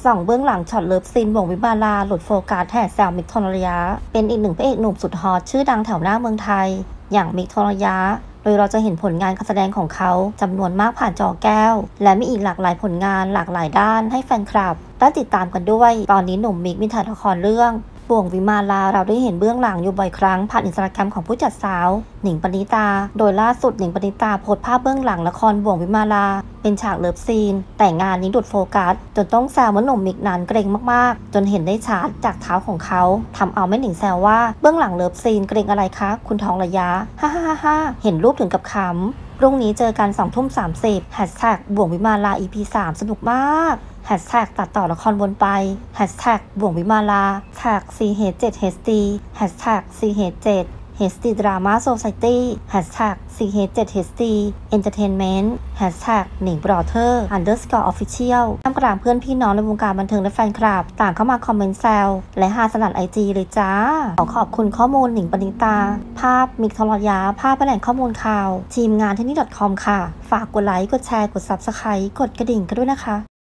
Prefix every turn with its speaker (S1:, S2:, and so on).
S1: ส่องเบื้องหลังช็อตเลิฟซีนบ่งวิมาลาหลุดโฟกัสแห่แซวมิกทองระยะเป็นอีกหนึ่งพระเอกหนุ่มสุดฮอตชื่อดังแถวหน้าเมืองไทยอย่างมิกทองระยะโดยเราจะเห็นผลงานการแสดงของเขาจำนวนมากผ่านจอแก้วและมีอีกหลากหลายผลงานหลากหลายด้านให้แฟนคลับได้ติดตามกันด้วยตอนนี้หนุ่มมิกมีถ่ายละครเรื่องบ่วงวิมาลาเราได้เห็นเบื้องหลังอยู่บ่อยครั้งผ่านอินสตาแกรมของผู้จัดสาวหนิงปณิตาโดยล่าสุดหนิงปณิตาโพสต์ภาพเบื้องหลังละครบ่วงวิมาลาเป็นฉากเลิฟซีนแต่งานนี้ดุดโฟกัสจนต้องแซวว่าหนุ่มมิกนั้นเกรงมากๆจนเห็นได้ชัดจากเท้าของเขาทำเอาแม่หนิงแซวว่าเบื้องหลังเลิฟซีนเกรงอะไรคะคุณทองระยะฮ่าฮ่าฮ่าเห็นรูปถึงกับขำพรุ่งนี้เจอกัน20:30แฮชแท็กบ่วงวิมาลา EP 3สนุกมากแฮชแท็กตัดต่อละครวนไปแฮชแท็กบ่วงวิมาลาแท็ก CH7HD แฮชแท็ก CH7 HD Drama Society แฮชแท็ก CH7HD Entertainment แฮชแท็กหนิงบรอเธอร์ _official ท่ามกลางเพื่อนพี่น้องในวงการบันเทิงและแฟนคลับต่างเข้ามาคอมเมนต์แซวและฮาสนั่น IG เลยจ้าขอบคุณข้อมูลหนิงปณิตาภาพมิกทองระยะภาพแหล่งข้อมูลข่าวทีมงานที่นี่ .com ค่ะฝากกดไลค์กดแชร์กด Subscribe กดกระดิ่งกันด้วยนะคะ